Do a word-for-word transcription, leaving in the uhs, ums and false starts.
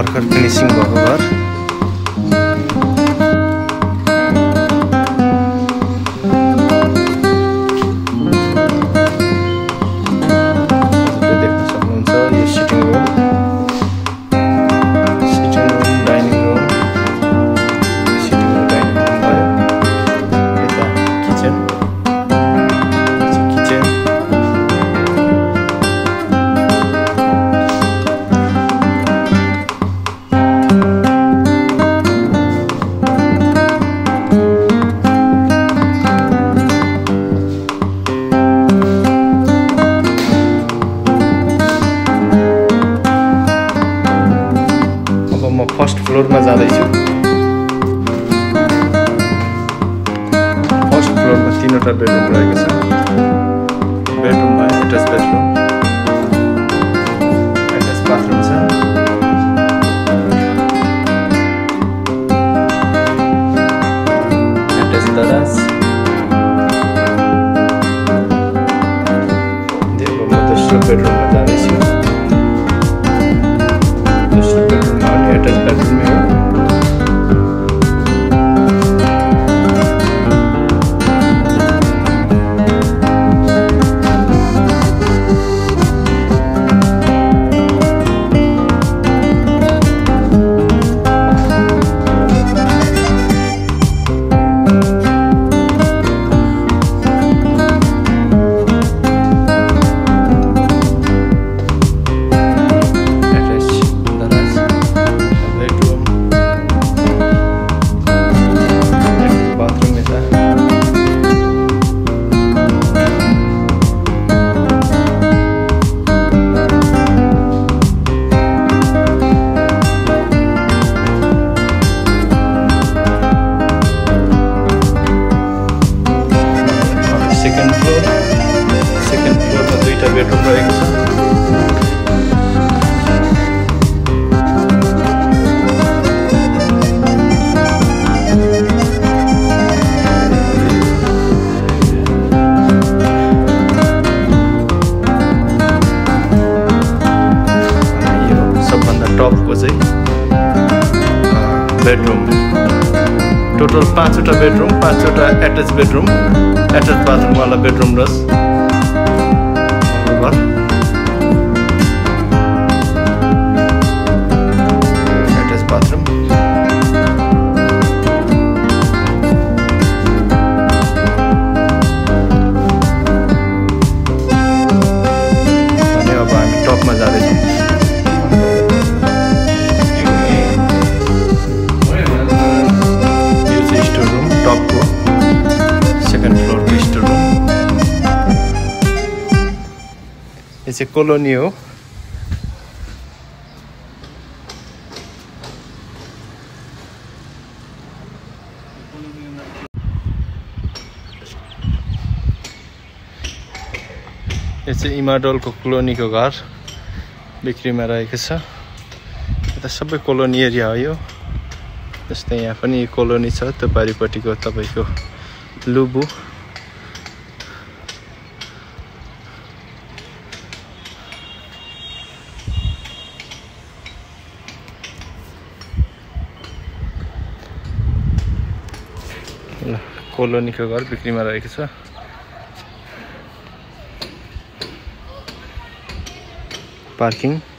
भर्खर फिनिसिङ भएको घर। देख्न सक्नुहुन्छ यो sitting room, sitting room, dining room, sitting room, dining room भयो। यता किचन, किचन म फर्स्ट फ्लोरमा जाँदैछु। फर्स्ट फ्लोरमा तीनवटा बेडरुम रहेको छ। बेडरुममा एट्याच बेडरुम, एट्याच बाथरुम छ। एट्याच दराज। देव म दोस्रो बेडरुममा जाँदैछु। दोस्रो बेडरुममा पनि एट्याच बेडरुम हो। सेकेन्ड फ्लोर, सेकेन्ड फ्लोरमा दुईटा बेडरुम रहेको छ। यो सबभन्दा टपको चाहिँ बेडरुम। टोटल पाँचवटा बेडरुम, पाँचवटा एट्याच बेडरुम, एट्याच बाथरुम वाला बेडरुम र घर। Attach bathroom. अनि अब हामी टपमा जाँदैछौँ। टपको सेकेन्ड फ्लोरको स्टोर रुम। यो चाहिँ कोलोनी हो। यो चाहिँ इमाडोलको कोलोनीको घर बिक्रीमा रहेको छ। यता सबै कोलोनी एरिया हो यो। जस्तै यहाँ पनि कोलोनी छ, त्यो पारिपट्टिको तपाईँको लुबु। ल कोलोनीको घर बिक्रीमा रहेको छ। पार्किङ